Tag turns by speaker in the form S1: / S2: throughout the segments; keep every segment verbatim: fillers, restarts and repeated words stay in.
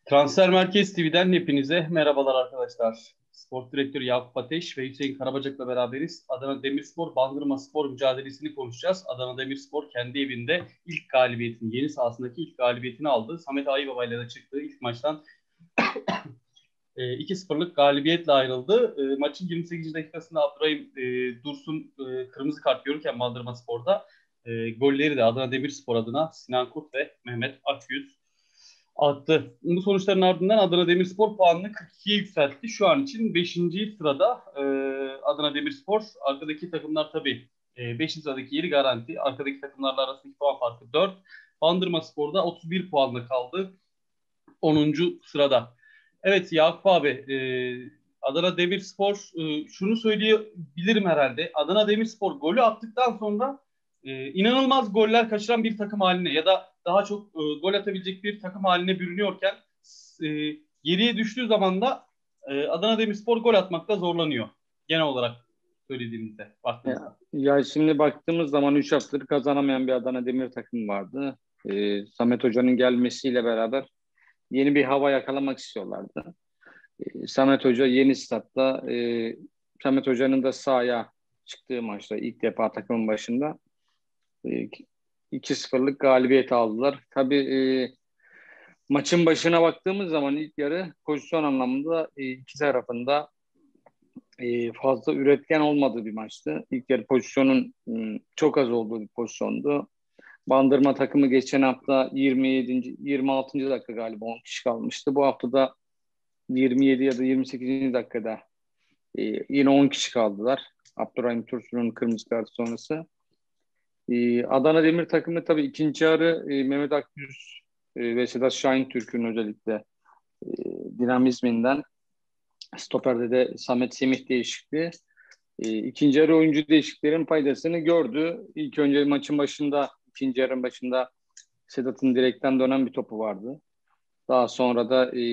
S1: Transfer Merkez T V'den hepinize merhabalar arkadaşlar. Spor Direktörü Yakup Ateş ve Hüseyin Karabacak'la beraberiz. Adana Demirspor Bandırmaspor mücadelesini konuşacağız. Adana Demirspor kendi evinde ilk galibiyetini, yeni sahasındaki ilk galibiyetini aldı. Samet Aybaba ile de çıktığı ilk maçtan e, iki sıfırlık galibiyetle ayrıldı. E, maçın yirmi sekizinci dakikasında Abdurrahim e, Dursun e, kırmızı kart görürken Bandırmaspor'da e, golleri de Adana Demirspor adına Sinan Kurt ve Mehmet Akyüz attı. Bu sonuçların ardından Adana Demirspor puanını kırk ikiye yükseltti. Şu an için beşinci sırada e, Adana Demirspor. Arkadaki takımlar tabii e, beşinci sıradaki yeri garanti. Arkadaki takımlarla arasındaki puan farkı dört. Bandırmaspor'da otuz bir puanla kaldı. onuncu sırada. Evet Yakup abi, e, Adana Demirspor, e, şunu söyleyebilirim herhalde. Adana Demirspor golü attıktan sonra e, inanılmaz goller kaçıran bir takım haline ya da daha çok e, gol atabilecek bir takım haline bürünüyorken e, geriye düştüğü zaman da e, Adana Demirspor gol atmakta zorlanıyor. Genel olarak söylediğimizde,
S2: Ya,
S1: baktığımızda.
S2: ya şimdi baktığımız zaman üç haftadır kazanamayan bir Adana Demir takım vardı. Ee, Samet Hoca'nın gelmesiyle beraber yeni bir hava yakalamak istiyorlardı. Ee, Samet Hoca yeni statta, e, Samet Hoca'nın da sahaya çıktığı maçta ilk defa takımın başında e, iki sıfırlık galibiyet aldılar. Tabii e, maçın başına baktığımız zaman ilk yarı pozisyon anlamında e, iki tarafında e, fazla üretken olmadığı bir maçtı. İlk yarı pozisyonun m, çok az olduğu bir pozisyondu. Bandırma takımı geçen hafta yirmi yedinci yirmi altıncı dakika galiba on kişi kalmıştı. Bu hafta da yirmi yedi ya da yirmi sekizinci dakikada e, yine on kişi kaldılar. Abdurrahim Tursun'un kırmızı kartı sonrası. E, Adana Demir takımı tabii ikinci yarı e, Mehmet Akgüz e, ve Sedat Şahintürk'ün özellikle e, dinamizminden, stoperde de Samet Semih değişikliği, E, ikinci yarı oyuncu değişikliklerin faydasını gördü. İlk önce maçın başında, ikinci yarının başında Sedat'ın direkten dönen bir topu vardı. Daha sonra da e,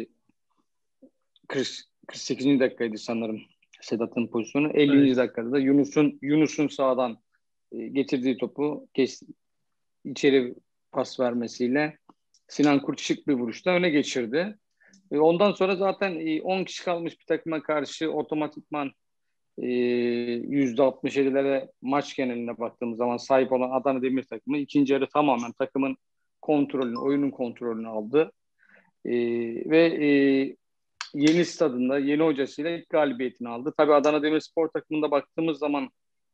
S2: kırk, kırk sekizinci dakikaydı sanırım Sedat'ın pozisyonu. ellinci
S1: Evet.
S2: dakikada da Yunus'un Yunus'un sağdan e, getirdiği topu kes, içeri pas vermesiyle Sinan Kurt şık bir vuruşla öne geçirdi. E, ondan sonra zaten e, on kişi kalmış bir takıma karşı otomatikman e, yüzde altmış yedilere maç geneline baktığımız zaman sahip olan Adana Demir takımı ikinci yarı tamamen takımın kontrolünü, oyunun kontrolünü aldı. E, ve e, yeni stadında, yeni hocasıyla ilk galibiyetini aldı. Tabii Adana Demirspor takımında baktığımız zaman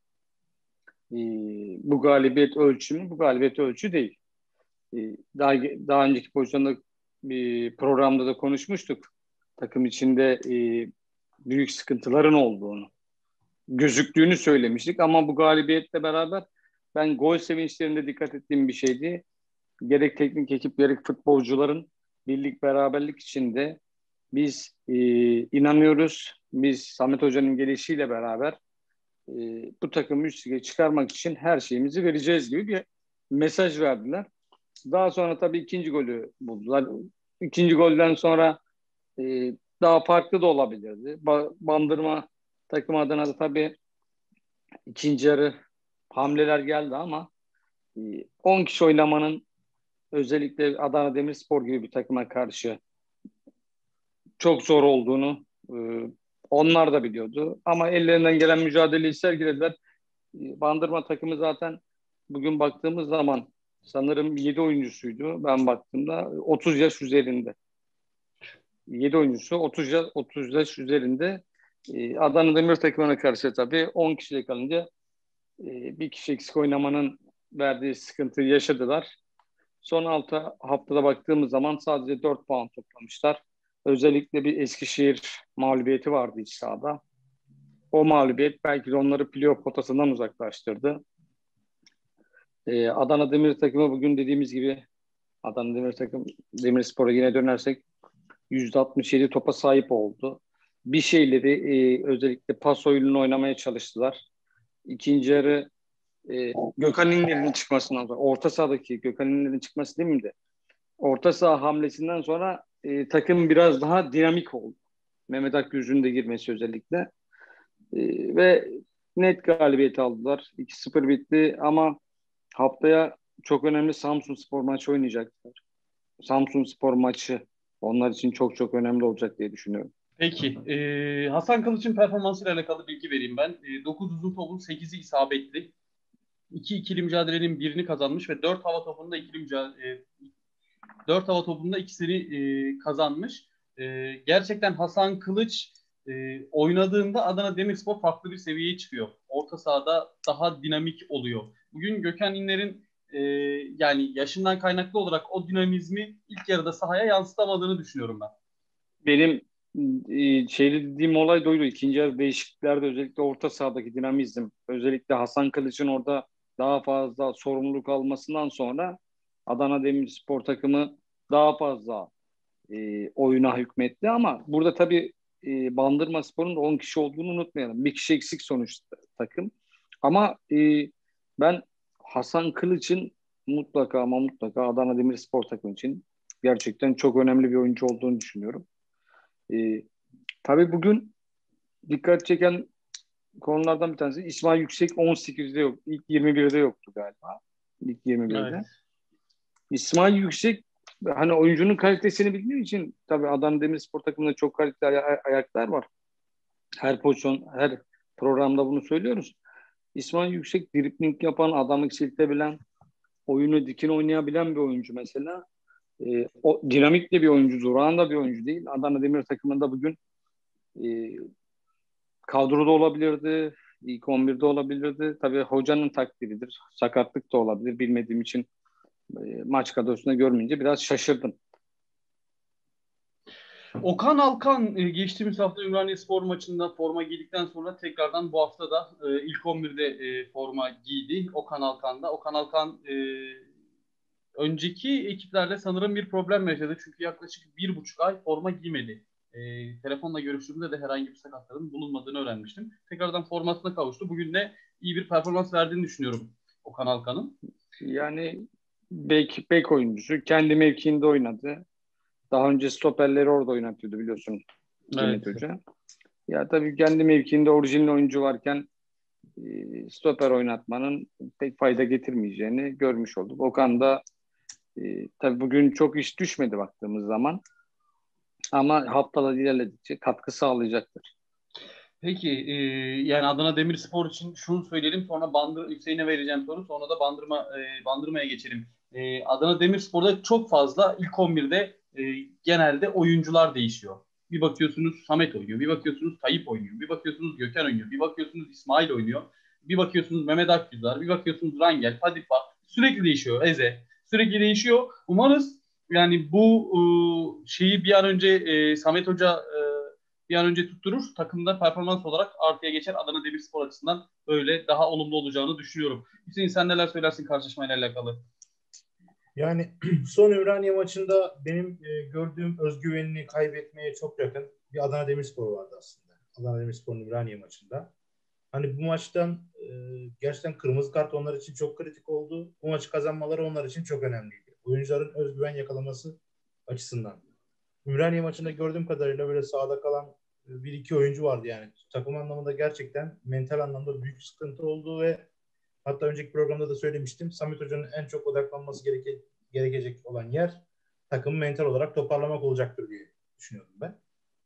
S2: e, bu galibiyet ölçü mü? Bu galibiyet ölçü değil. E, daha, daha önceki pozisyonda bir programda da konuşmuştuk. Takım içinde e, büyük sıkıntıların olduğunu, gözüktüğünü söylemiştik. Ama bu galibiyetle beraber ben gol sevinçlerinde dikkat ettiğim bir şeydi. Gerek teknik ekip gerek futbolcuların birlik beraberlik içinde biz e, inanıyoruz. Biz Samet Hoca'nın gelişiyle beraber e, bu takımı üst lige çıkarmak için her şeyimizi vereceğiz gibi bir mesaj verdiler. Daha sonra tabii ikinci golü buldular. İkinci golden sonra e, daha farklı da olabilirdi. Ba- Bandırma takım adına da tabii ikinci yarı hamleler geldi ama e, on kişi oynamanın özellikle Adana Demirspor gibi bir takıma karşı çok zor olduğunu e, onlar da biliyordu. Ama ellerinden gelen mücadeleyi sergilediler. E, Bandırma takımı zaten bugün baktığımız zaman sanırım yedi oyuncusuydu. Ben baktığımda otuz yaş üzerinde. yedi oyuncusu otuz yaş, otuz yaş üzerinde. E, Adana Demir takımına karşı tabii on kişiyle kalınca e, bir kişi eksik oynamanın verdiği sıkıntıyı yaşadılar. Son altı haftada baktığımız zaman sadece dört puan toplamışlar. Özellikle bir Eskişehir mağlubiyeti vardı iç sahada. O mağlubiyet belki de onları playoff potasından uzaklaştırdı. Ee, Adana Demir takımı bugün dediğimiz gibi Adana Demir takım Demirspor'a yine dönersek yüzde altmış yedi topa sahip oldu. Bir şeyleri e, özellikle pas oyununu oynamaya çalıştılar. İkinci yarı e, Gökhan İnler'in çıkmasından sonra orta sahadaki Gökhan İnler'in çıkması değil miydi? Orta saha hamlesinden sonra e, takım biraz daha dinamik oldu. Mehmet Akgüz'ün de girmesi özellikle. E, ve net galibiyet aldılar. iki sıfır bitti ama haftaya çok önemli Samsunspor maçı oynayacaklar. Samsunspor maçı onlar için çok çok önemli olacak diye düşünüyorum.
S1: Peki. E, Hasan Kılıç'ın performansıyla alakalı bilgi vereyim ben. E, dokuz uzun topun sekizi isabetli. iki ikili mücadelenin birini kazanmış ve dört hava topunda ikili mücadele dört hava topunda ikisini e, kazanmış. E, gerçekten Hasan Kılıç e, oynadığında Adana Demirspor farklı bir seviyeye çıkıyor. Orta sahada daha dinamik oluyor. Bugün Gökhan İnler'in e, yani yaşından kaynaklı olarak o dinamizmi ilk yarıda sahaya yansıtamadığını düşünüyorum ben.
S2: Benim e, şeyde dediğim olay da oydu. İkinci yarı değişikliklerde özellikle orta sahadaki dinamizm, özellikle Hasan Kılıç'ın orada daha fazla sorumluluk almasından sonra Adana Demirspor takımı daha fazla e, oyuna hükmetti ama burada tabii e, Bandırmaspor'un da on kişi olduğunu unutmayalım. Bir kişi eksik sonuçta takım. Ama e, ben Hasan Kılıç'ın mutlaka ama mutlaka Adana Demirspor takımı için gerçekten çok önemli bir oyuncu olduğunu düşünüyorum. E, tabii bugün dikkat çeken konulardan bir tanesi İsmail Yüksek on sekizde yok. İlk yirmi birde yoktu galiba. İlk yirmi birde.
S1: Evet.
S2: İsmail Yüksek hani oyuncunun kalitesini bildiği için tabii Adana Demirspor takımında çok kaliteli ay- ayaklar var. Her pozisyon, her programda bunu söylüyoruz. İsmail Yüksek dribling yapan, adamı eksiltebilen, oyunu dikine oynayabilen bir oyuncu mesela. E, o dinamik de bir oyuncu, durağan da bir oyuncu değil. Adana Demir takımında bugün e, kadroda olabilirdi, ilk on birde olabilirdi. Tabii hocanın takdiridir. Sakatlık da olabilir. Bilmediğim için e, maç kadrosunda görmeyince biraz şaşırdım.
S1: Okan Alkan e, geçtiğimiz hafta Ümraniyespor maçında forma giydikten sonra tekrardan bu hafta da e, ilk on birde e, forma giydi. Okan Alkan da. Okan Alkan e, önceki ekiplerle sanırım bir problem yaşadı. Çünkü yaklaşık bir buçuk ay forma giymedi. E, telefonla görüştüğümde de herhangi bir sakatların bulunmadığını öğrenmiştim. Tekrardan formasına kavuştu. Bugün de iyi bir performans verdiğini düşünüyorum Okan Alkan'ın.
S2: Yani bek, bek oyuncusu kendi mevkiinde oynadı. Daha önce stoperleri orada oynatıyordu biliyorsun Cüneyt
S1: Evet.
S2: Hoca. Ya tabii kendi mevkiinde orijinal oyuncu varken e, stoper oynatmanın pek fayda getirmeyeceğini görmüş olduk. Okan da e, tabii bugün çok iş düşmedi baktığımız zaman ama haftalar ilerledikçe katkı sağlayacaktır.
S1: Peki e, yani Adana Demirspor için şunu söyleyelim sonra Bandır Hüseyin'e vereceğim soru sonra da Bandırma e, Bandırma'ya geçelim. E, Adana Demirspor'da çok fazla ilk on birde e, genelde oyuncular değişiyor. Bir bakıyorsunuz Samet oynuyor, bir bakıyorsunuz Tayyip oynuyor, bir bakıyorsunuz Gökhan oynuyor, bir bakıyorsunuz İsmail oynuyor, bir bakıyorsunuz Mehmet Akgüzar, bir bakıyorsunuz Rangel, Fadipa sürekli değişiyor Eze. Sürekli değişiyor. Umarız yani bu e, şeyi bir an önce e, Samet Hoca e, bir an önce tutturur. Takımda performans olarak artıya geçer. Adana Demirspor açısından böyle daha olumlu olacağını düşünüyorum. Hüseyin sen neler söylersin karşılaşmayla alakalı?
S3: Yani son Ümraniye maçında benim e, gördüğüm özgüvenini kaybetmeye çok yakın bir Adana Demirspor vardı aslında. Adana Demirspor'un Ümraniye maçında. Hani bu maçtan e, gerçekten kırmızı kart onlar için çok kritik oldu. Bu maçı kazanmaları onlar için çok önemliydi. Oyuncuların özgüven yakalaması açısından. Ümraniye maçında gördüğüm kadarıyla böyle sahada kalan bir iki oyuncu vardı yani. Takım anlamında gerçekten mental anlamda büyük sıkıntı oldu ve hatta önceki programda da söylemiştim. Samet Hoca'nın en çok odaklanması gereke, gerekecek olan yer takımı mental olarak toparlamak olacaktır diye düşünüyorum ben.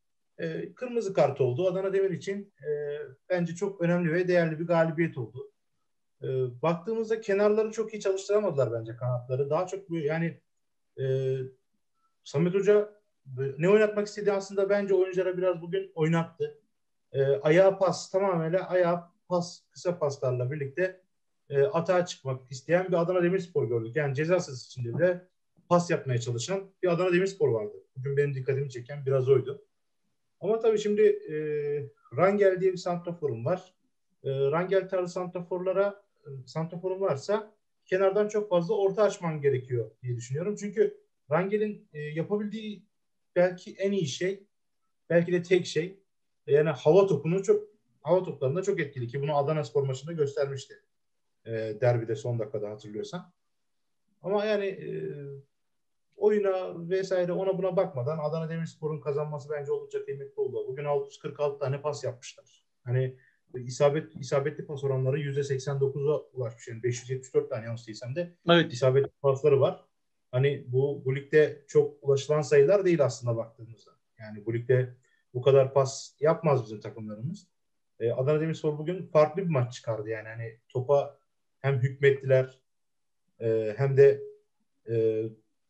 S3: E, kırmızı kart oldu. Adana Demir için e, bence çok önemli ve değerli bir galibiyet oldu. E, baktığımızda kenarları çok iyi çalıştıramadılar bence kanatları. Daha çok böyle yani e, Samet Hoca ne oynatmak istediği aslında bence oyunculara biraz bugün oynattı. E, ayağa pas tamamıyla ayağa pas kısa paslarla birlikte e, atağa çıkmak isteyen bir Adana Demirspor gördük. Yani ceza sahası içinde bile pas yapmaya çalışan bir Adana Demirspor vardı. Bugün benim dikkatimi çeken biraz oydu. Ama tabii şimdi e, Rangel diye bir santraforum var. E, Rangel tarzı santraforlara e, santraforum varsa kenardan çok fazla orta açman gerekiyor diye düşünüyorum. Çünkü Rangel'in e, yapabildiği belki en iyi şey, belki de tek şey yani hava topunu çok hava toplarında çok etkili ki bunu Adanaspor maçında göstermişti. E, derbide son dakikada hatırlıyorsan. Ama yani e, oyuna vesaire ona buna bakmadan Adana Demirspor'un kazanması bence oldukça kıymetli oldu. Bugün altı yüz kırk altı tane pas yapmışlar. Hani isabet isabetli pas oranları yüzde seksen dokuza ulaşmış. Yani beş yüz yetmiş dört tane yanlış değilsem de
S1: Evet.
S3: isabetli pasları var. Hani bu, bu ligde çok ulaşılan sayılar değil aslında baktığımızda. Yani bu ligde bu kadar pas yapmaz bizim takımlarımız. Ee, Adana Demirspor bugün farklı bir maç çıkardı. Yani hani topa hem hükmettiler e, hem de e,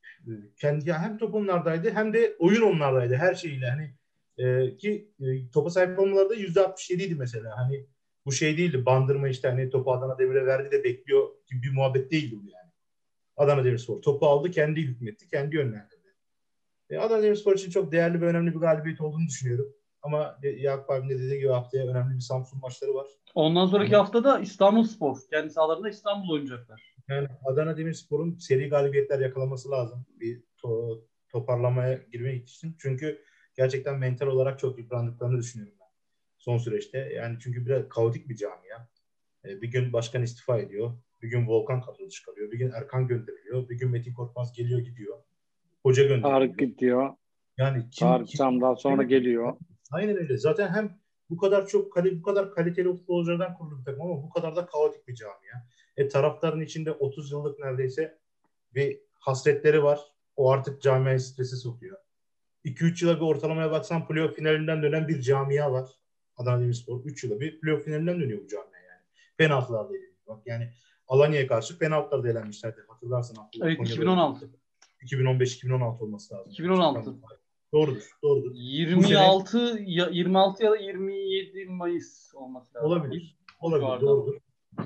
S3: kendi ya hem top onlardaydı hem de oyun onlardaydı her şeyle. Hani e, ki e, topa sahip olmaları da yüzde altmış yedi idi mesela. Hani bu şey değildi. Bandırma işte hani topu Adana Demir'e verdi de bekliyor gibi bir muhabbet değildi bu yani. Adana Demirspor topu aldı, kendi hükmetti, kendi yönlendirdi. E, Adana Demirspor için çok değerli ve önemli bir galibiyet olduğunu düşünüyorum. Ama e, Yakup abinin de dediği gibi haftaya önemli bir Samsun maçları var.
S1: Ondan sonraki
S3: Yani,
S1: haftada İstanbulspor. Kendi sahalarında İstanbul oynayacaklar.
S3: yani Adana Demirspor'un seri galibiyetler yakalaması lazım. Bir to- toparlamaya girmek için. Çünkü gerçekten mental olarak çok yıprandıklarını düşünüyorum ben son süreçte. Yani çünkü biraz kaotik bir camia. E, bir gün başkan istifa ediyor. Bir gün Volkan kadro çıkarıyor. Bir gün Erkan gönderiliyor. Bir gün Metin Korkmaz geliyor gidiyor. Hoca
S2: Tarık
S3: gönderiliyor.
S2: gidiyor.
S3: Yani kim,
S2: Tarık
S3: kim
S2: Çam'dan sonra geliyor.
S3: aynen öyle. Zaten hem bu kadar çok kali, bu kadar kaliteli futbolculardan kurulu bir takım ama bu kadar da kaotik bir camia. E, taraftarın içinde otuz yıllık neredeyse bir hasretleri var. O artık camiayı strese sokuyor. iki üç yıla bir ortalamaya baksan playoff finalinden dönen bir camia var. Adana Demirspor üç yıla bir playoff finalinden dönüyor bu camia yani. Penaltılarda elenmiş. Bak yani Alanya'ya karşı penaltılarda elenmişlerdi. Hatırlarsın Abdullah
S1: Evet,
S3: Konya'da
S1: iki bin on altı.
S3: iki bin on beş iki bin on altı olması lazım.
S1: iki bin on altı.
S3: Doğrudur, doğrudur. Bu
S1: yirmi
S3: sene
S1: altı ya yirmi altı ya da yirmi yedi Mayıs olması lazım.
S3: olabilir.
S1: O
S3: Olabilir,
S1: civarda ama.
S3: doğrudur.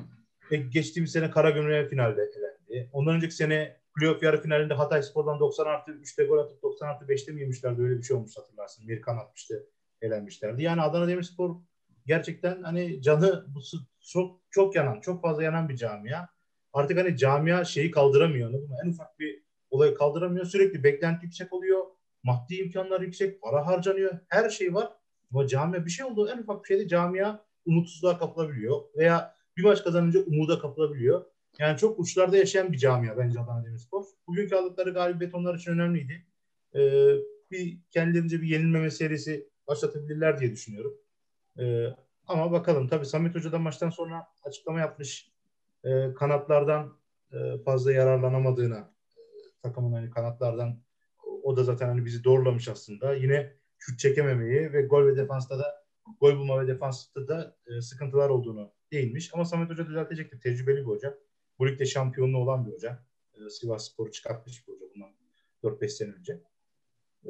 S3: E, geçtiğimiz sene Karagümrük'e finalde elendi. Ondan önceki sene playoff yarı finalinde Hatayspor'dan doksan artı üçte gol atıp doksan artı beşte mi yemişlerdi? Öyle bir şey olmuş hatırlarsın. Mirkan atmıştı, elenmişlerdi. Yani Adana Demirspor gerçekten hani canı bu çok çok yanan, çok fazla yanan bir camia. Artık hani camia şeyi kaldıramıyor. Anladın mı? En ufak bir olayı kaldıramıyor. Sürekli beklenti yüksek oluyor. Maddi imkanlar yüksek, para harcanıyor. Her şey var. Ama camia bir şey oldu. En ufak bir şeyde camia umutsuzluğa kapılabiliyor. Veya bir maç kazanınca umuda kapılabiliyor. Yani çok uçlarda yaşayan bir camia bence Adana Demirspor. Bugünkü aldıkları galibiyet onlar için önemliydi. Ee, bir kendilerince bir yenilmeme serisi başlatabilirler diye düşünüyorum. Ee, ama bakalım. Tabii Samet Hoca da maçtan sonra açıklama yapmış. Ee, kanatlardan e, fazla yararlanamadığına, e, takımın hani kanatlardan o da zaten hani bizi doğrulamış aslında. Yine şut çekememeyi ve gol ve defansta da gol bulma ve defansta da e, sıkıntılar olduğunu değinmiş. Ama Samet Hoca düzeltecektir. Tecrübeli bir hoca. Bu ligde şampiyonluğu olan bir hoca. E, Sivasspor'u çıkartmış bir hoca bundan dört beş sene önce. E,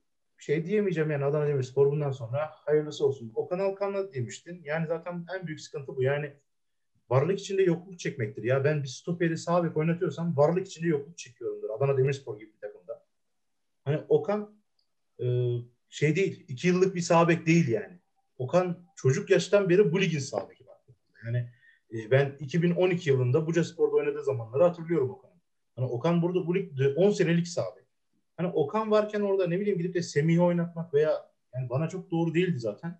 S3: şey diyemeyeceğim yani Adana Demirspor bundan sonra hayırlısı olsun. Okan Alkan'la demiştin. Yani zaten en büyük sıkıntı bu. Yani varlık içinde yokluk çekmektir. Ya ben bir stoperi sağ bek oynatıyorsam varlık içinde yokluk çekiyorumdur. Adana Demirspor gibi bir takımda. Hani Okan e, şey değil. iki yıllık bir sağ bek değil yani. Okan çocuk yaştan beri bu ligin sağ beki. Yani e, ben iki bin on iki yılında Bucaspor'da oynadığı zamanları hatırlıyorum Okan'ı. Hani Okan burada bu ligde on senelik sağ bek. Hani Okan varken orada ne bileyim gidip de Semih'i oynatmak veya yani bana çok doğru değildi zaten.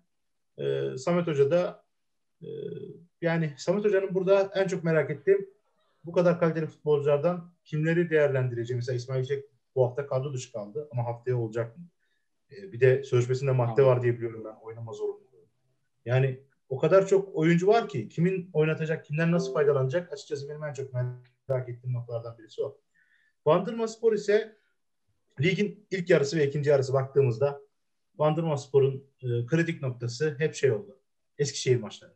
S3: E, Samet Hoca da e, yani Samet Hoca'nın burada en çok merak ettiğim bu kadar kaliteli futbolculardan kimleri değerlendireceğim. Mesela İsmail Yüksek bu hafta kadro dışı kaldı ama haftaya olacak mı? E, bir de sözleşmesinde madde var diye biliyorum ben oynama zorunluluğu. Yani o kadar çok oyuncu var ki kimin oynatacak, kimden nasıl faydalanacak açıkçası benim en çok merak ettiğim noktalardan birisi o. Bandırmaspor ise ligin ilk yarısı ve ikinci yarısı baktığımızda Bandırmaspor'un e, kritik noktası hep şey oldu. Eskişehir maçları.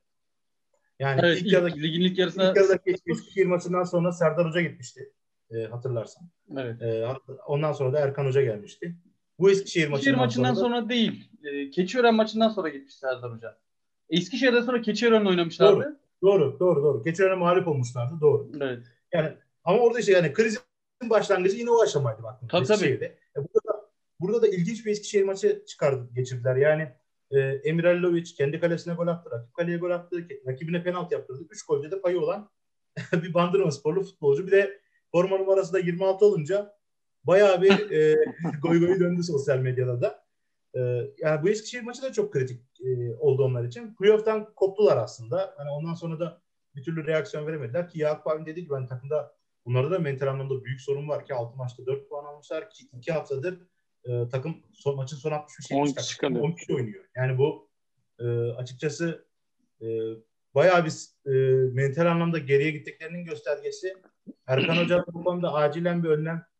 S3: Yani
S1: Evet,
S3: ilk
S1: ilk
S3: yarıdaki
S1: ligin ilk
S3: ilk
S1: yarısına
S3: yarıdaki Eskişehir maçından sonra Serdar Hoca gitmişti. E, hatırlarsan.
S1: evet.
S3: E, ondan sonra da Erkan Hoca gelmişti. Bu Eskişehir
S1: Eskişehir
S3: maçından
S1: maçından
S3: sonra da
S1: sonra değil. E, Keçiören maçından sonra gitmiş Serdar Hoca. Eskişehir'den sonra Keçiören'le
S3: doğru.
S1: oynamışlardı.
S3: Doğru, doğru, doğru. Geçen sene mağlup olmuşlardı. Doğru.
S1: Evet.
S3: Yani ama orada işte yani krizin başlangıcı yine o aşamaydı baktığımızda
S1: Tabii tabii.
S3: Eskişehir'de. E, burada da, burada da ilginç bir Eskişehir maçı çıkardı, geçirdiler. Yani e, Emir Alilovic kendi kalesine gol attı, rakip kaleye gol attı, rakibine penaltı yaptırdı. Üç golde de payı olan bir Bandırmasporlu futbolcu. Bir de forma numarası da yirmi altı olunca bayağı bir e, goy goyu döndü sosyal medyada da. E, yani bu Eskişehir maçı da çok kritik e, oldu onlar için. Playoff'tan koptular aslında. Hani ondan sonra da bir türlü reaksiyon veremediler ki Yakup abim dedi ki ben takımda bunlarda da mental anlamda büyük sorun var ki altı maçta dört puan almışlar ki iki haftadır e, takım son, maçın son altmış beş
S2: on
S3: yetmiş
S2: kişi
S3: dakika
S2: kalıyor.
S3: on kişi oynuyor. Yani bu e, açıkçası e, bayağı bir e, mental anlamda geriye gittiklerinin göstergesi. Erkan Hoca bu konuda acilen bir önlem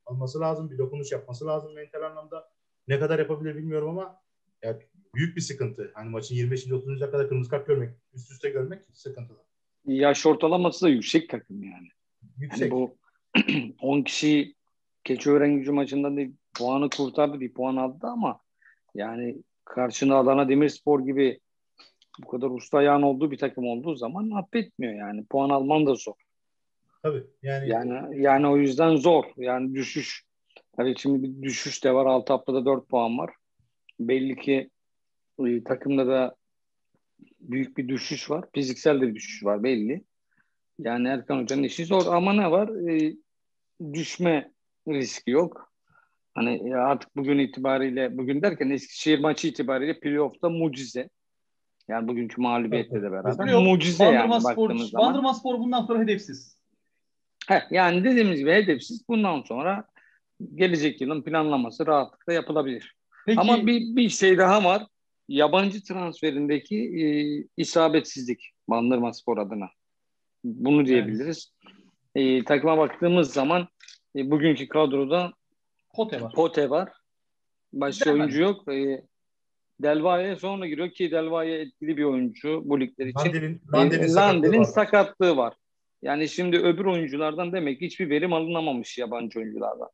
S3: alması lazım. Bir dokunuş yapması lazım mental anlamda. Ne kadar yapabilir bilmiyorum ama yani büyük bir sıkıntı. Hani maçın yirmi beşinci otuzuncu kadar kırmızı kart görmek, üst üste görmek sıkıntılı.
S2: Yaş ortalaması da yüksek takım yani.
S3: Yüksek.
S2: Hani bu on kişi Keçiören maçında da puanı kurtardı, bir puan aldı ama yani karşında Adana Demirspor gibi bu kadar usta ayağın olduğu bir takım olduğu zaman affetmiyor yani. Puan alman da zor.
S3: Tabii. Yani
S2: Yani yani o yüzden zor. Yani düşüş. Tabii şimdi bir düşüş de var. altı haftada dört puan var. Belli ki e, takımda da büyük bir düşüş var. Fiziksel de bir düşüş var belli. Yani Erkan Hoca'nın işi zor ama ne var? E, düşme riski yok. Hani artık bugün itibariyle, bugün derken Eskişehir maçı itibariyle playoff'ta mucize. Yani bugünkü mağlubiyetle de beraber
S1: Playoff,
S2: mucize
S1: Bandırma
S2: yani
S1: Spor,
S2: baktığımız zaman.
S1: Bandırma Spor bundan sonra hedefsiz.
S2: Heh, yani dediğimiz gibi hedefsiz. Bundan sonra gelecek yılın planlaması rahatlıkla yapılabilir.
S1: Peki,
S2: Ama bir, bir şey daha var. Yabancı transferindeki e, isabetsizlik Bandırma Spor adına. Bunu diyebiliriz. E, takıma baktığımız zaman e, bugünkü kadroda
S1: Pote var.
S2: Pote var. Başka
S1: Demem.
S2: oyuncu yok. E, Delvaye sonra giriyor ki Delvaye etkili bir oyuncu bu ligler için.
S3: Landel'in,
S2: E,
S3: Landel'in
S2: Landel'in
S3: sakatlığı var.
S2: sakatlığı var. Yani şimdi öbür oyunculardan demek ki hiçbir verim alınamamış yabancı oyunculardan.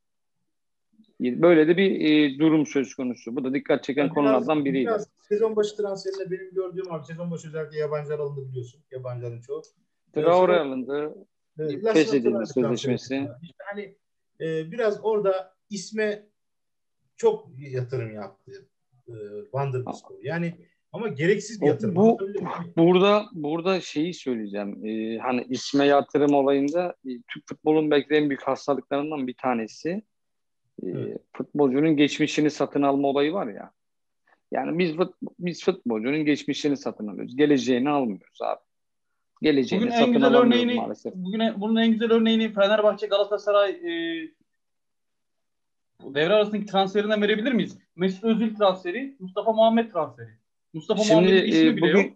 S2: Böyle de bir e, durum söz konusu. Bu da dikkat çeken
S3: Yani
S2: konulardan
S3: biraz,
S2: biriydi.
S3: biraz sezon başı transferinde benim gördüğüm abi sezon başı özellikle yabancılar alındı biliyorsun. Yabancıların çoğu.
S2: Traore
S3: Ee,
S2: alındı.
S3: Evet,
S2: Feshedildi sözleşmesi.
S3: İşte hani e, biraz orada isme çok yatırım yaptı e, Bandırmaspor. Yani ama gereksiz bir yatırım.
S2: Bu burada burada şeyi söyleyeceğim. Ee, hani isme yatırım olayında e, Türk futbolun belki de en büyük hastalıklarından bir tanesi. E,
S3: Evet.
S2: Futbolcunun geçmişini satın alma olayı var ya. Yani biz fut, biz futbolcunun geçmişini satın alıyoruz. Geleceğini almıyoruz abi. Geleceğini
S1: Bugün en
S2: satın
S1: güzel
S2: alamıyoruz
S1: örneğini
S2: maalesef.
S1: bugün en- bunun en güzel örneğini Fenerbahçe Galatasaray e, devre arasındaki transferinden verebilir miyiz? Mesut Özil transferi, Mustafa Muhammed transferi. Mustafa
S2: Şimdi
S1: Muhammed'in ismi
S2: e,
S1: bile yok.
S2: bugün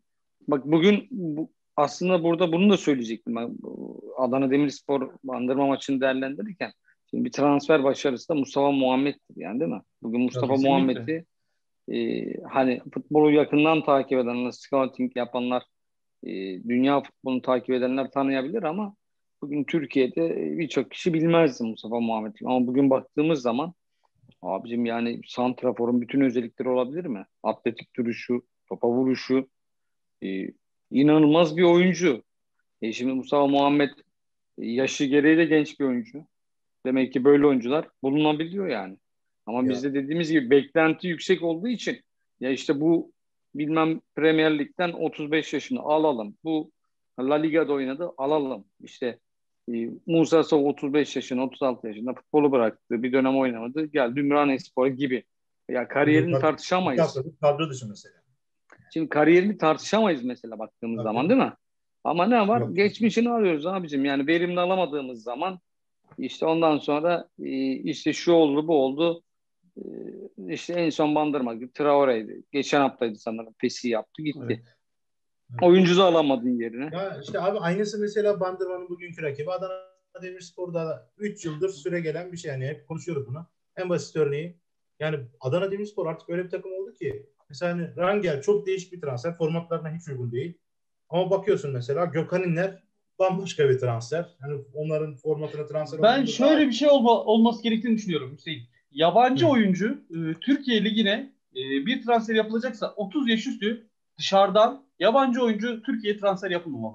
S2: bak bugün bu, aslında burada bunu da söyleyecektim. Ben, Adana Demirspor Bandırma maçını değerlendirirken şimdi bir transfer başarısı da Mustafa Muhammed'dir yani değil mi? Bugün Mustafa
S1: Kesinlikle.
S2: Muhammed'i e, hani futbolu yakından takip edenler, scouting yapanlar, e, dünya futbolunu takip edenler tanıyabilir ama bugün Türkiye'de birçok kişi bilmezdi Mustafa Muhammed'i. Ama bugün baktığımız zaman abicim yani santraforun bütün özellikleri olabilir mi? Atletik duruşu, topa vuruşu, ee, inanılmaz bir oyuncu. E şimdi Mustafa Muhammed e, yaşı gereği de genç bir oyuncu. Demek ki böyle oyuncular bulunabiliyor yani. Ama
S3: Ya.
S2: bizde dediğimiz gibi beklenti yüksek olduğu için ya işte bu bilmem Premier Lig'den otuz beş yaşını alalım. Bu La Liga'da oynadı alalım. İşte e, Musa Sow otuz beş yaşında otuz altı yaşında futbolu bıraktı. Bir dönem oynamadı. Geldi Ümraniyespor'a gibi. Ya kariyerini tartışamayız.
S3: Kadro dışı mesela.
S2: Şimdi kariyerini tartışamayız mesela baktığımız
S3: Tabii
S2: zaman
S3: canım.
S2: değil mi? Ama ne var?
S3: Yok.
S2: Geçmişini arıyoruz abicim. Yani verimli alamadığımız zaman işte ondan sonra e, işte şu oldu bu oldu. E, işte en son Bandırma gibi Traore'ydi. Geçen haftaydı sanırım. Pesi yaptı gitti.
S1: Evet.
S3: Evet.
S2: Oyuncu da alamadın yerine.
S3: Ya işte abi aynısı mesela Bandırma'nın bugünkü rakibi Adana Demirspor'da üç yıldır süre gelen bir şey. Yani hep konuşuyoruz bunu. En basit örneği. Yani Adana Demirspor artık öyle bir takım oldu ki mesela hani Rangel çok değişik bir transfer. Formatlarına hiç uygun değil. Ama bakıyorsun mesela Gökhan İnler bambaşka bir transfer. Hani onların formatına transfer
S1: Ben
S3: olduğunda
S1: şöyle
S3: daha...
S1: bir şey olma, olması gerektiğini düşünüyorum Hüseyin. Yabancı
S3: Hı.
S1: oyuncu e, Türkiye Ligi'ne e, bir transfer yapılacaksa otuz yaş üstü dışarıdan yabancı oyuncu Türkiye transfer yapılmamalı.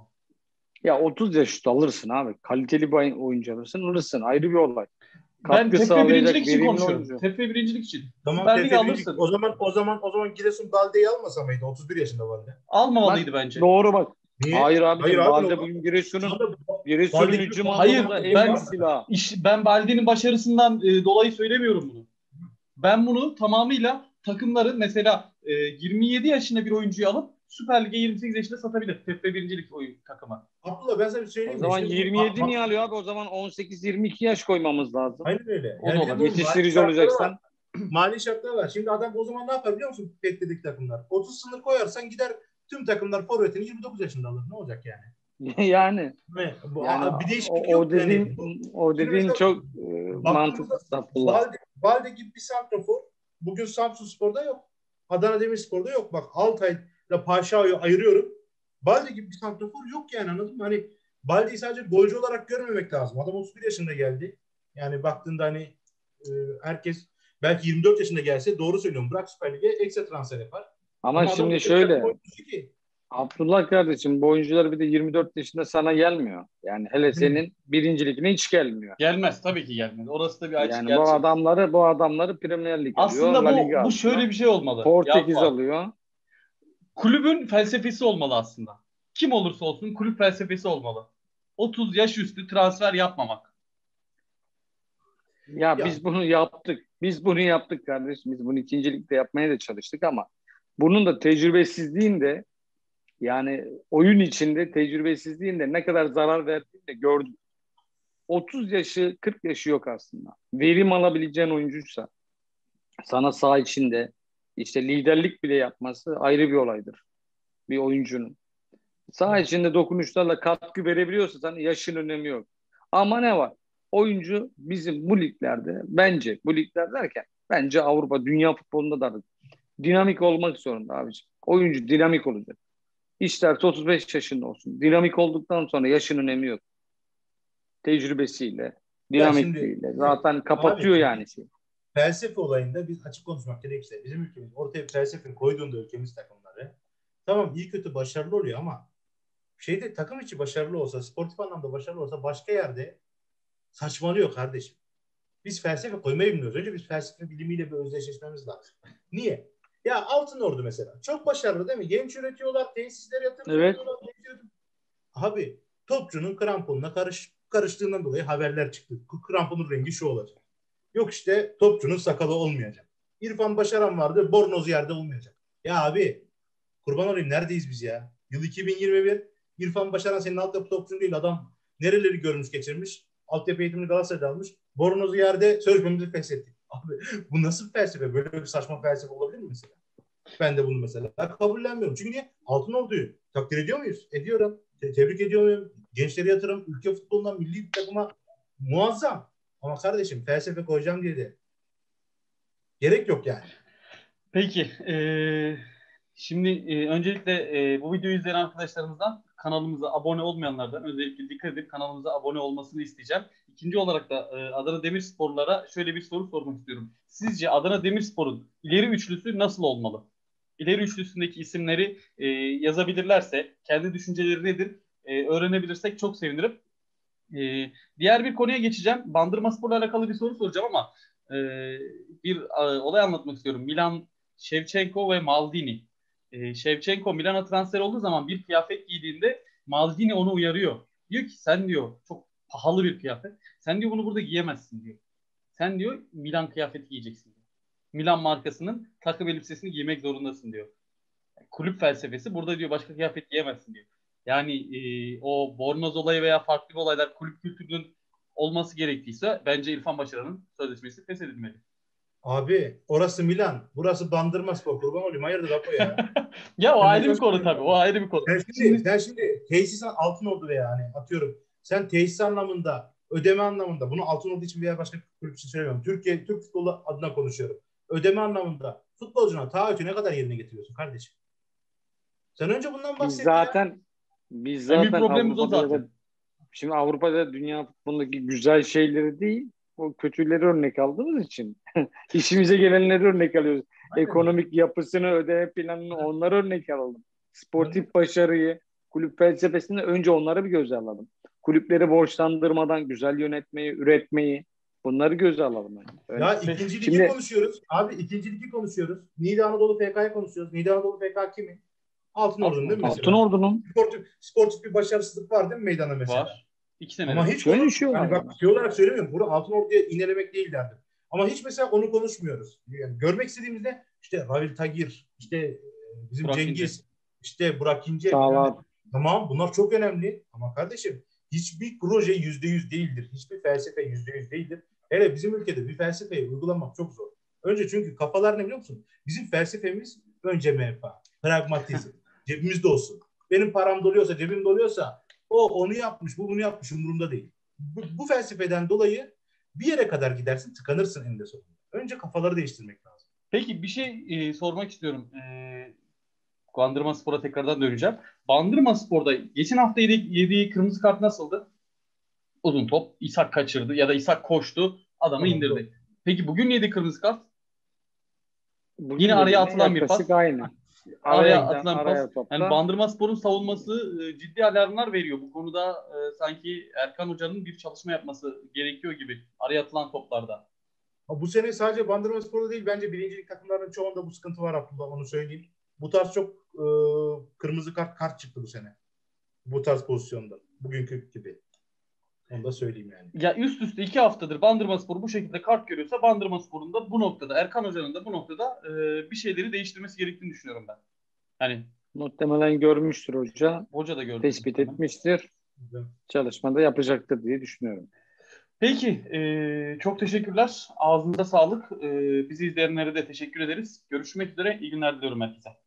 S2: Ya otuz yaş üstü alırsın abi. Kaliteli bir oyuncu alırsın alırsın. Ayrı bir olay.
S1: Ben
S2: Katkı
S1: T F F birincilik
S2: sağlayacak
S1: için
S2: verimli
S1: konuşuyorum.
S2: oyuncu.
S1: T F F birincilik için.
S3: Tamam
S1: Süper Lig
S3: T F F birinci.
S1: alırsın.
S3: O zaman o zaman o zaman Giresun Balde'yi almasa mıydı? otuz bir yaşında Balde.
S1: Almamalıydı
S2: Bak
S1: bence.
S2: doğru bak.
S3: Niye?
S2: Hayır
S3: Hayır
S2: abicim.
S3: abi
S2: Balde
S3: o
S2: bugün
S3: şu
S2: Giresun'un
S3: anda
S2: Giresun'un
S3: Balde gibi
S2: hücum
S1: Hayır,
S2: anlamında
S3: formatı
S2: en
S1: ben
S2: büyük
S3: var mı?
S2: silahı.
S1: iş, ben Baldi'nin başarısından e, dolayı söylemiyorum bunu. Ben bunu tamamıyla takımların mesela e, yirmi yedi yaşında bir oyuncuyu alıp Süper Lig'e yirmi sekiz yaşında satabilir. T F F birincilik oyun takımı.
S3: Abdullah ben sana bir
S2: O
S3: söyleyeyim mi?
S2: zaman
S3: İşte bu
S2: yirmi
S3: ma-
S2: yedi
S3: ma-
S2: niye alıyor abi? O zaman on sekiz yirmi iki yaş koymamız lazım.
S3: aynen öyle.
S1: O da
S3: Yani bir de bu
S1: olabilir.
S3: mali
S2: Yetiştirici
S3: şartları var.
S2: olacaksan.
S3: Mali şartlar var. Şimdi adam o zaman ne yapar biliyor musun? Bekledik takımlar. otuz sınır koyarsan gider tüm takımlar forvetini yirmi dokuz yaşında alır. Ne olacak yani?
S2: yani
S3: Ne? Bu,
S2: yani
S3: a- bir değişiklik
S2: o, o
S3: yok
S2: dediğin
S3: yani. Bu,
S2: o
S3: şimdi
S2: dediğin
S3: mesela
S2: çok mantıklı.
S3: Balde, Balde gibi bir santrafor bugün Samsunspor'da yok. Adana Demirspor'da yok. Bak Altay'la Paşa'yı ayırıyorum. Balde gibi bir santrafor yok yani, anladın mı? Hani Balde'yi sadece golcü olarak görmemek lazım. Adam otuz bir yaşında geldi. Yani baktığında hani e, herkes belki yirmi dört yaşında gelse, doğru söylüyorum, bırak Süper Lig'e ekstra transfer yapar.
S2: Ama,
S3: Ama
S2: şimdi
S3: adam
S2: şöyle Abdullah kardeşim, bu oyuncular bir de yirmi dört yaşında sana gelmiyor. Yani hele senin birincilikine hiç gelmiyor.
S1: Gelmez, tabii ki gelmez. Orası da bir açık
S2: Yani
S1: gerçek.
S2: bu adamları bu adamları Premier Lig alıyor.
S1: Aslında
S2: La
S1: bu
S2: Liga
S1: bu
S2: alıyor.
S1: şöyle bir şey olmalı.
S2: Portekiz
S1: Ya,
S2: alıyor.
S1: Kulübün felsefesi olmalı aslında. Kim olursa olsun kulüp felsefesi olmalı. otuz yaş üstü transfer yapmamak.
S2: Ya,
S3: Ya.
S2: biz bunu yaptık. Biz bunu yaptık kardeşim. Biz bunu ikincilikte yapmaya da çalıştık ama bunun da tecrübesizliğinde, yani oyun içinde tecrübesizliğinde ne kadar zarar verdiğini de gördük. otuz yaşı kırk yaşı yok aslında. Verim alabileceğin oyuncuysa sana saha içinde işte liderlik bile yapması ayrı bir olaydır. Bir oyuncunun. Saha içinde dokunuşlarla katkı verebiliyorsa sana yaşın önemi yok. Ama ne var? Oyuncu bizim bu liglerde, bence bu ligler derken bence Avrupa, dünya futbolunda da dinamik olmak zorunda abiciğim. Oyuncu dinamik olacak. İsterse otuz beş yaşında olsun. Dinamik olduktan sonra yaşın önemi yok. Tecrübesiyle,
S3: Ya şimdi
S2: dinamikliğiyle zaten kapatıyor
S3: abi,
S2: yani şey.
S3: felsefe olayında biz açık konuşmak gerekirse bizim ülkemiz ortaya bir felsefe koyduğunda ülkemiz takımları tamam iyi kötü başarılı oluyor ama şeyde takım içi başarılı olsa, sportif anlamda başarılı olsa başka yerde saçmalıyor kardeşim. Biz felsefe koymayı bilmiyoruz. Önce biz felsefe bilimiyle bir özdeşleşmemiz lazım. Niye? Ya Altınordu mesela. Çok başarılı değil mi? Genç üretiyorlar, tesisler yatırım
S2: Evet.
S3: yapıyorlar. Abi topçunun kramponuna karış, karıştığından dolayı haberler çıktı. Kramponun rengi şu olacak. Yok işte topçunun sakalı olmayacak. İrfan Başaran vardı, bornoz yerde olmayacak. Ya abi kurban olayım, neredeyiz biz ya? Yıl iki bin yirmi bir. İrfan Başaran senin altyapı topçun değil. Adam nereleri görmüş geçirmiş. Altyapı eğitimini Galatasaray'da almış. Bornozu yerde sözleşmemizi feshettik. Abi bu nasıl felsefe? Böyle bir saçma felsefe olabilir mi mesela? Ben de bunu mesela kabullenmiyorum. Çünkü niye? Altınordu'yu takdir ediyor muyuz? Ediyorum. Te- tebrik ediyor muyum? Gençleri yatırım, ülke futbolundan milli bir takıma muazzam. Ama kardeşim felsefe koyacağım diye de gerek yok yani.
S1: Peki. Ee, şimdi e, öncelikle e, bu videoyu izleyen arkadaşlarımızdan kanalımıza abone olmayanlardan özellikle dikkat edip kanalımıza abone olmasını isteyeceğim. İkinci olarak da e, Adana Demirsporlara şöyle bir soru sormak istiyorum. Sizce Adana Demirspor'un ileri üçlüsü nasıl olmalı? İleri üçlüsündeki isimleri e, yazabilirlerse, kendi düşünceleri nedir e, öğrenebilirsek çok sevinirim. E, diğer bir konuya geçeceğim. Bandırmaspor'la alakalı bir soru soracağım ama e, bir e, olay anlatmak istiyorum. Milan, Shevchenko ve Maldini. E, Shevchenko Milan'a transfer olduğu zaman bir kıyafet giydiğinde Maldini onu uyarıyor. Diyor ki sen diyor çok pahalı bir kıyafet. Sen diyor bunu burada giyemezsin diyor. Sen diyor Milan kıyafeti giyeceksin diyor. Milan markasının takım elbisesini giymek zorundasın diyor. Kulüp felsefesi burada diyor başka kıyafet giyemezsin diyor. Yani e, o bornoz olayı veya farklı bir olaylar kulüp kültürünün olması gerektiyse bence İrfan Başaran'ın sözleşmesi feshedilmeli.
S3: Abi orası Milan, burası Bandırmaspor. Kurban olayım. Hayırdır Apo ya?
S1: Ya o
S3: Sen
S1: ayrı bir
S3: nasıl
S1: konu tabii. O ayrı bir konu.
S3: Sen şimdi,
S1: Şimdi
S3: sen şimdi tesis Altınordu veya yani atıyorum sen tesis anlamında, ödeme anlamında, bunu Altınordu için veya başka bir kulüp için söylemiyorum. Türkiye, Türk futbolu adına konuşuyorum. Ödeme anlamında futbolcuna taahhütü ne kadar yerine getiriyorsun kardeşim? Sen önce bundan
S2: Biz
S3: bahset
S2: zaten
S3: ya.
S2: biz
S1: en büyük
S2: zaten
S1: problemimiz o
S2: Avrupa'da
S1: zaten.
S2: da şimdi Avrupa'da dünya futbolundaki güzel şeyleri değil, o kötüleri örnek aldığımız için işimize gelenleri örnek alıyoruz.
S3: Aynen.
S2: Ekonomik yapısını, ödeme planını onları örnek alalım. Sportif başarıyı, kulüp felsefesini önce onları bir göze alalım. Kulüpleri borçlandırmadan güzel yönetmeyi, üretmeyi bunları göze alalım. Yani. Öyle.
S3: Ya ikinci ligi
S2: Şimdi
S3: konuşuyoruz. Abi ikinci ligi konuşuyoruz. Niğde Anadolu F K'yı konuşuyoruz. Niğde Anadolu F K kimin? Altınordu'nun değil mi mesela?
S2: Altınordu'nun
S3: Sportif, sportif bir başarısızlık var değil mi meydana mesela?
S1: Var. İki senedir.
S3: Ama hiç
S2: şöyle
S3: konu,
S2: bir şey var.
S3: hani bak şey olarak söylemiyorum. Burada Altınordu'ya inelemek değil derdim. Ama hiç mesela onu konuşmuyoruz. Yani görmek istediğimizde işte Ravil Tagir, işte e, bizim
S1: Burak
S3: Cengiz,
S1: İnce.
S3: işte Burak İnce.
S2: Sağlar.
S3: Yani, tamam bunlar çok önemli. Ama kardeşim hiçbir proje yüzde yüz değildir. Hiçbir felsefe yüzde yüz değildir. Hele bizim ülkede bir felsefeyi uygulamak çok zor. Önce çünkü kafalar ne biliyor musun? Bizim felsefemiz önce menfaat, pragmatizm. Cebimizde olsun. Benim param doluyorsa, cebim doluyorsa o onu yapmış, bu bunu yapmış umurumda değil. Bu, bu felsefeden dolayı Bir yere kadar gidersin, tıkanırsın eninde sonunda. Önce kafaları değiştirmek lazım.
S1: Peki bir şey e, sormak istiyorum. E, Bandırmaspor'a tekrardan döneceğim. Bandırmaspor'da geçen hafta yediği, yediği kırmızı kart nasıldı? Uzun top. İshak kaçırdı ya da İshak koştu. Adamı
S3: Tamam,
S1: indirdi.
S3: doğru.
S1: Peki bugün yediği kırmızı kart?
S2: Bugün
S1: Yine
S2: de
S1: araya
S2: yine
S1: atılan bir pas.
S2: yaklaşık aynı.
S1: Araya
S2: Araya giden,
S1: atılan
S2: araya
S1: pas.
S2: topla.
S1: Yani Bandırmaspor'un savunması e, ciddi alarmlar veriyor. Bu konuda e, sanki Erkan Hoca'nın bir çalışma yapması gerekiyor gibi. Araya atılan toplarda.
S3: Bu sene sadece Bandırmaspor'da değil, bence birincilik takımlarının çoğunda bu sıkıntı var Abdullah, onu söyleyeyim. Bu tarz çok e, kırmızı kart kart çıktı bu sene. Bu tarz pozisyonda. Bugünkü gibi. Onu da söyleyeyim yani.
S1: Ya üst üste iki haftadır Bandırmaspor bu şekilde kart görüyorsa Bandırmaspor'un da bu noktada, Erkan Hoca'nın da bu noktada e, bir şeyleri değiştirmesi gerektiğini düşünüyorum ben. Yani
S2: Muhtemelen görmüştür hoca.
S1: hoca da gördü.
S2: Tespit
S1: muhtemelen.
S2: etmiştir. Çalışmada yapacaktır diye düşünüyorum.
S1: Peki. E, çok teşekkürler. Ağzınıza sağlık. E, bizi izleyenlere de teşekkür ederiz. Görüşmek üzere. İyi günler diliyorum herkese.